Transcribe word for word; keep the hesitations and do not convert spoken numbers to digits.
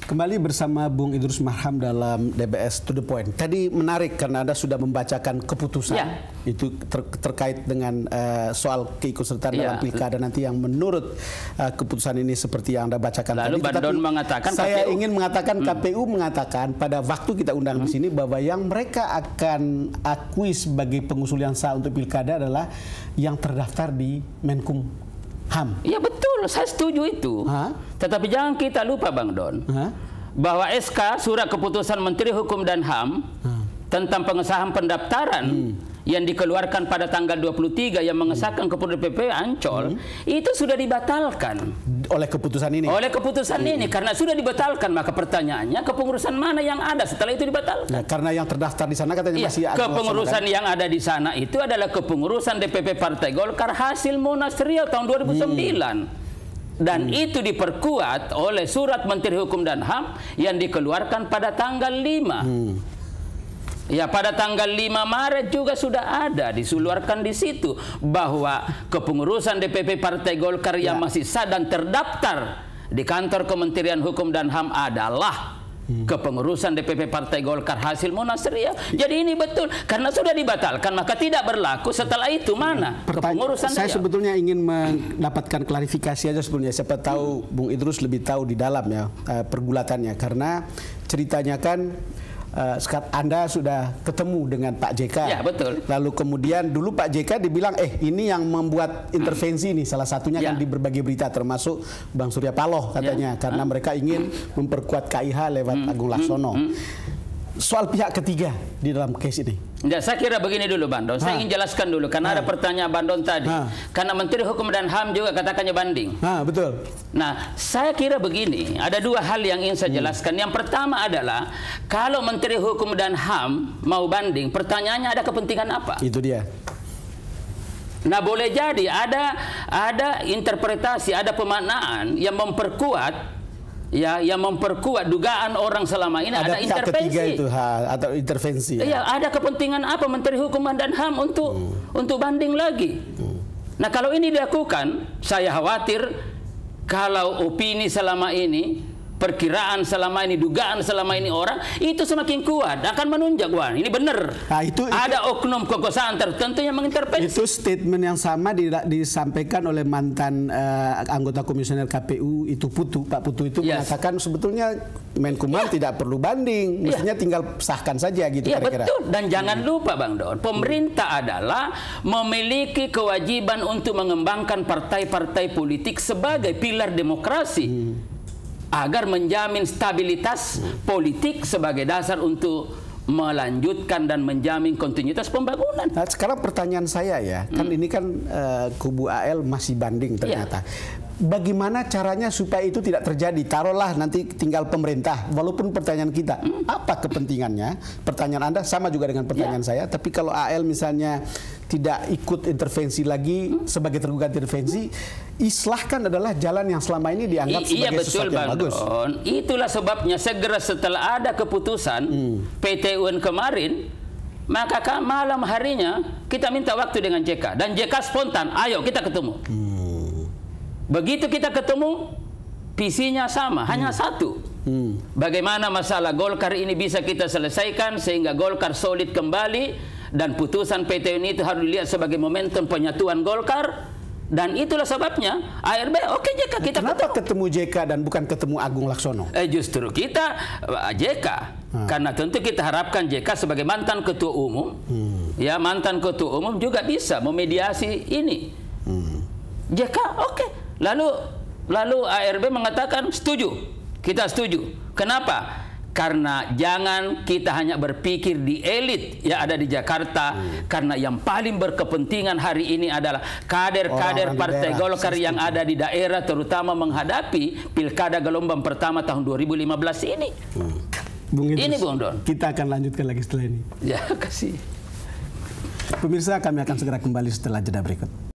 Kembali bersama Bung Idrus Marham dalam D B S To The Point. Tadi menarik karena Anda sudah membacakan keputusan ya. Itu ter terkait dengan uh, soal keikutsertaan ya. dalam pilkada nanti yang menurut uh, keputusan ini seperti yang Anda bacakan Lalu tadi. Bandon mengatakan saya K P U. ingin mengatakan hmm. K P U mengatakan pada waktu kita undang hmm. di sini bahwa yang mereka akan akui sebagai pengusul yang sah untuk pilkada adalah yang terdaftar di Menkum H A M. Iya betul, saya setuju itu. Ha? Tetapi jangan kita lupa Bang Don, ha? bahwa S K Surat Keputusan Menteri Hukum dan H A M ha? tentang pengesahan pendaftaran hmm. yang dikeluarkan pada tanggal dua puluh tiga yang mengesahkan hmm. keputusan D P P Ancol hmm. itu sudah dibatalkan oleh keputusan ini. Oleh keputusan hmm. ini karena sudah dibatalkan, maka pertanyaannya kepengurusan mana yang ada setelah itu dibatalkan? Nah, karena yang terdaftar di sana katanya ya, masih ada. Kepengurusan yang ada di sana itu adalah kepengurusan D P P Partai Golkar hasil Munas Riau tahun dua ribu sembilan. Hmm. Dan hmm. itu diperkuat oleh Surat Menteri Hukum dan H A M yang dikeluarkan pada tanggal lima. Hmm. Ya, pada tanggal lima Maret juga sudah ada dikeluarkan di situ bahwa kepengurusan D P P Partai Golkar yang ya. masih sah dan terdaftar di kantor Kementerian Hukum dan H A M adalah hmm. kepengurusan D P P Partai Golkar hasil Munas Riau. Jadi ini betul karena sudah dibatalkan maka tidak berlaku. Setelah itu mana kepengurusan? Saya Riau? sebetulnya ingin mendapatkan klarifikasi aja sebetulnya. Siapa tahu hmm. Bung Idrus lebih tahu di dalam ya uh, pergulatannya karena ceritanya kan Uh, Anda sudah ketemu dengan Pak J K. Ya, betul. Lalu kemudian dulu Pak J K dibilang, eh ini yang membuat intervensi nih. Salah satunya ya. kan di berbagai berita termasuk Bang Surya Paloh katanya. Ya. Karena hmm. mereka ingin memperkuat K I H lewat hmm. Agung Laksono. Hmm. Soal pihak ketiga di dalam case ini. Ya, saya kira begini dulu Bandon. Saya ha. ingin jelaskan dulu karena ha. ada pertanyaan Bandon tadi. Ha. Karena Menteri Hukum dan H A M juga katakannya banding. Ha, betul. Nah, saya kira begini. Ada dua hal yang ingin saya jelaskan. Hmm. Yang pertama adalah kalau Menteri Hukum dan H A M mau banding, pertanyaannya ada kepentingan apa? Itu dia. Nah, boleh jadi ada ada interpretasi, ada pemaknaan yang memperkuat. Ya, yang memperkuat dugaan orang selama ini ada, ada intervensi itu, ha, atau intervensi. Ya. ya, ada kepentingan apa Menteri Hukum dan H A M untuk hmm. untuk banding lagi. Hmm. Nah, kalau ini dilakukan, saya khawatir kalau opini selama ini, perkiraan selama ini, dugaan selama ini orang itu semakin kuat akan menunjang wah ini benar. Nah, itu, itu ada oknum kekuasaan tertentu yang mengintervensi. Itu statement yang sama di, disampaikan oleh mantan uh, anggota komisioner K P U itu Putu, Pak Putu itu yes. mengatakan sebetulnya Menkumham ya. tidak perlu banding, mestinya ya. tinggal sahkan saja gitu ya, kira-kira. Betul. Dan jangan lupa Bang Don, pemerintah hmm. adalah memiliki kewajiban untuk mengembangkan partai-partai politik sebagai pilar demokrasi. Hmm. agar menjamin stabilitas hmm. politik sebagai dasar untuk melanjutkan dan menjamin kontinuitas pembangunan. Nah, sekarang pertanyaan saya ya, hmm. kan ini kan uh, kubu A L masih banding ternyata. Ya. Bagaimana caranya supaya itu tidak terjadi? Taruhlah nanti tinggal pemerintah, walaupun pertanyaan kita, hmm. apa kepentingannya? Pertanyaan Anda sama juga dengan pertanyaan ya. saya, tapi kalau A L misalnya tidak ikut intervensi lagi hmm. sebagai tergugat intervensi, islahkan adalah jalan yang selama ini dianggap I, sebagai iya, betul, sesuatu yang Bang bagus. Don. Itulah sebabnya segera setelah ada keputusan hmm. P T U N kemarin, maka malam harinya kita minta waktu dengan J K dan J K spontan, ayo kita ketemu. Hmm. Begitu kita ketemu, visinya sama, hmm. hanya satu. Hmm. Bagaimana masalah Golkar ini bisa kita selesaikan sehingga Golkar solid kembali dan putusan P T U N itu harus dilihat sebagai momentum penyatuan Golkar. Dan itulah sebabnya A R B, oke okay, J K kita Kenapa ketemu. ketemu J K dan bukan ketemu Agung Laksono? Eh justru kita J K, hmm. karena tentu kita harapkan J K sebagai mantan ketua umum, hmm. ya mantan ketua umum juga bisa memediasi ini. Hmm. J K, oke. Okay. Lalu lalu A R B mengatakan setuju, kita setuju. Kenapa? Karena jangan kita hanya berpikir di elit yang ada di Jakarta, hmm. karena yang paling berkepentingan hari ini adalah kader-kader Partai Golkar yang ada di daerah, terutama menghadapi pilkada gelombang pertama tahun dua ribu lima belas ini. Hmm. Bung Idrus, ini Bung Don. Kita akan lanjutkan lagi setelah ini. Ya, kasih. Pemirsa, kami akan segera kembali setelah jeda berikut.